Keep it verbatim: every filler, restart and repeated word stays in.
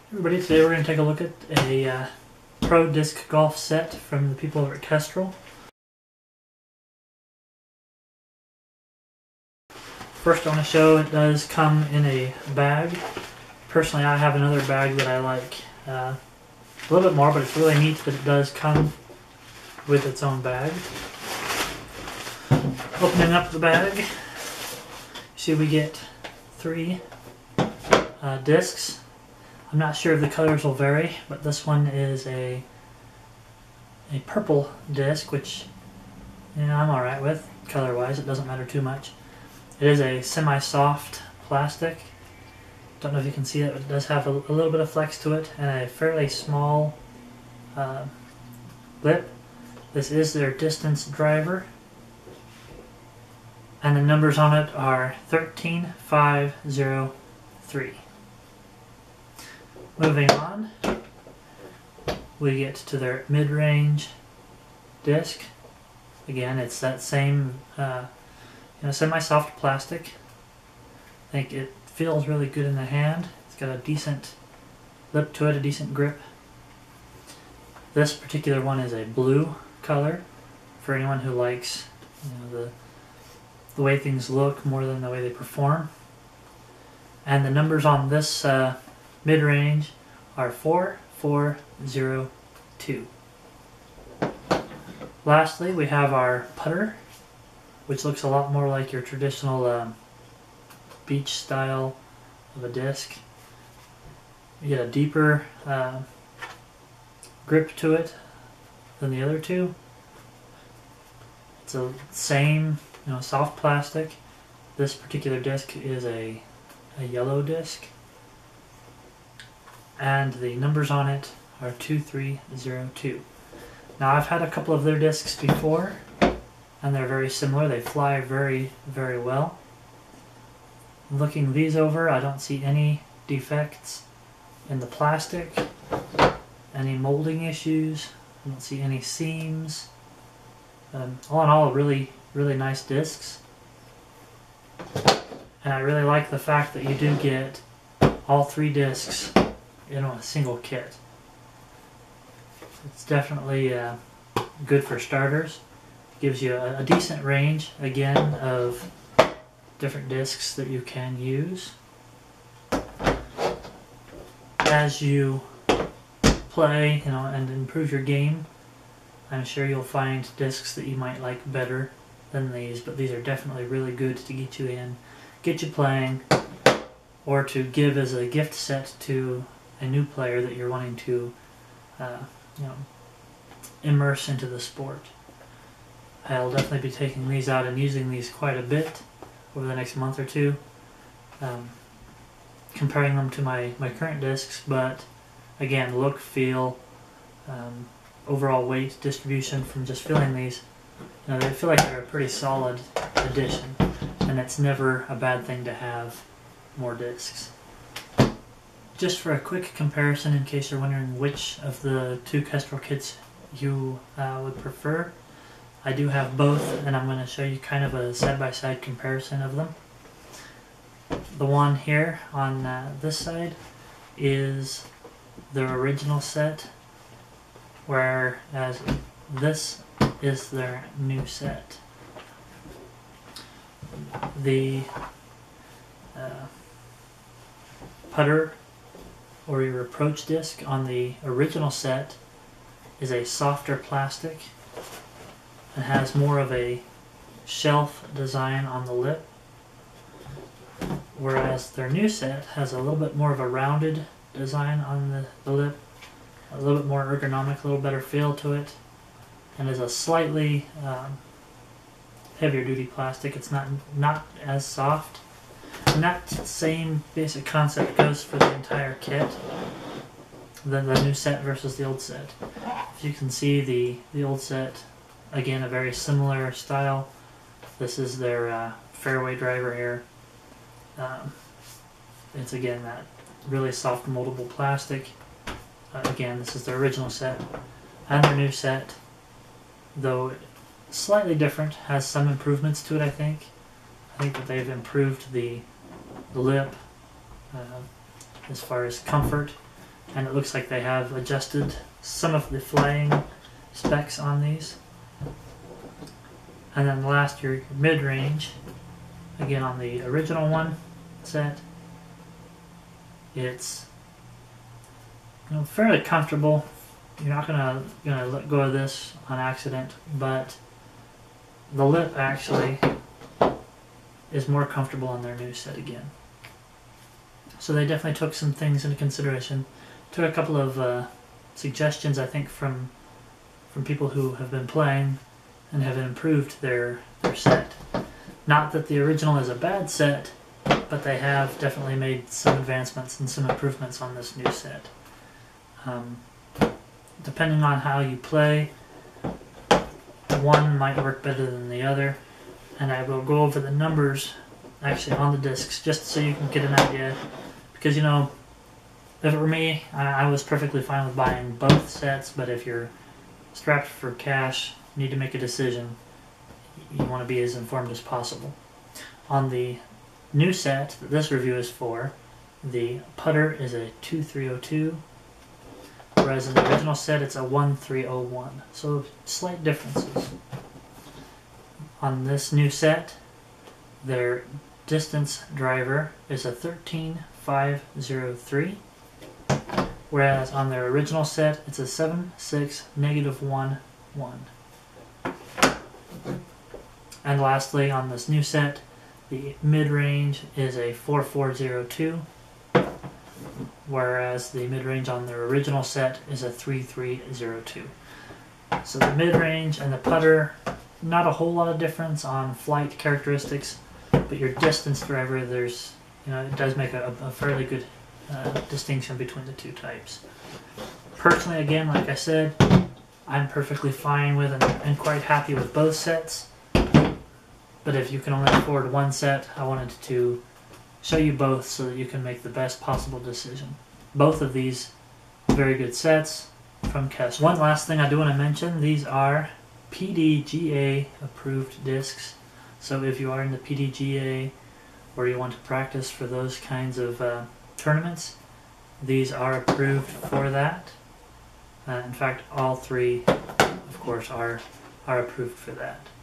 Everybody, today we're going to take a look at a uh, Pro Disc Golf set from the people over at Kestrel. First I want to show it does come in a bag. Personally, I have another bag that I like uh, a little bit more, but it's really neat that it does come with its own bag. Opening up the bag, you see we get three uh, discs. I'm not sure if the colors will vary, but this one is a a purple disc, which you know, I'm alright with color-wise. It doesn't matter too much. It is a semi-soft plastic. Don't know if you can see it, but it does have a, a little bit of flex to it and a fairly small uh, lip. This is their distance driver, and the numbers on it are thirteen five zero three. Moving on, we get to their mid-range disc. Again, it's that same uh, you know, semi-soft plastic. I think it feels really good in the hand. It's got a decent lip to it, a decent grip. This particular one is a blue color for anyone who likes you know, the, the way things look more than the way they perform. And the numbers on this uh, mid-range are four four zero two. Lastly, we have our putter, which looks a lot more like your traditional um, beach style of a disc. You get a deeper uh, grip to it than the other two. It's the same, you know, soft plastic. This particular disc is a, a yellow disc, and the numbers on it are two three zero two. Now, I've had a couple of their discs before, and they're very similar. They fly very, very well. Looking these over, I don't see any defects in the plastic, any molding issues. I don't see any seams. Um, all in all, really, really nice discs. And I really like the fact that you do get all three discs in a single kit. It's definitely uh, good for starters. Gives you a, a decent range, again, of different discs that you can use. As you play, you know, and improve your game, I'm sure you'll find discs that you might like better than these, but these are definitely really good to get you in, get you playing, or to give as a gift set to a new player that you're wanting to uh, you know, immerse into the sport. I'll definitely be taking these out and using these quite a bit over the next month or two, um, comparing them to my, my current discs, but again, look, feel, um, overall weight distribution from just feeling these, you know, they feel like they're a pretty solid addition, and it's never a bad thing to have more discs. Just for a quick comparison, in case you're wondering which of the two Kestrel kits you uh, would prefer, I do have both, and I'm going to show you kind of a side-by-side comparison of them. The one here on uh, this side is their original set, whereas this is their new set. The uh, putter or your approach disc on the original set is a softer plastic and has more of a shelf design on the lip, whereas their new set has a little bit more of a rounded design on the, the lip, a little bit more ergonomic, a little better feel to it, and is a slightly um, heavier duty plastic. It's not not as soft. And that same basic concept goes for the entire kit, the, the new set versus the old set. If you can see the, the old set, again, a very similar style. This is their uh, fairway driver here. Um, it's again that really soft moldable plastic. Uh, again, this is their original set. And their new set, though slightly different, has some improvements to it, I think. I think that they've improved the, the lip uh, as far as comfort and it looks like they have adjusted some of the flying specs on these. And then last, your mid-range, again on the original one set, it's you know, fairly comfortable. You're not gonna gonna let go of this on accident, but the lip actually is more comfortable on their new set again. So they definitely took some things into consideration. Took a couple of uh, suggestions, I think, from from people who have been playing and have improved their their set. Not that the original is a bad set, but they have definitely made some advancements and some improvements on this new set. Um, depending on how you play, one might work better than the other, and I will go over the numbers actually on the discs just so you can get an idea. Because, you know, if it were me, I, I was perfectly fine with buying both sets, but if you're strapped for cash, you need to make a decision, you want to be as informed as possible. On the new set that this review is for, the putter is a two three oh two, whereas in the original set it's a one three oh one, so slight differences. On this new set, their distance driver is a thirteen five oh three, whereas on their original set it's a seven six negative one one. And lastly, on this new set, the mid-range is a four four oh two, whereas the mid-range on their original set is a three three oh two. So the mid-range and the putter, not a whole lot of difference on flight characteristics, but your distance driver, there's, you know, it does make a, a fairly good uh, distinction between the two types. Personally, again, like I said, I'm perfectly fine with and, and quite happy with both sets. But if you can only afford one set, I wanted to show you both so that you can make the best possible decision. Both of these very good sets from Kestrel. One last thing I do want to mention, these are P D G A approved discs. So if you are in the P D G A or you want to practice for those kinds of uh, tournaments, these are approved for that. Uh, in fact, all three, of course, are, are approved for that.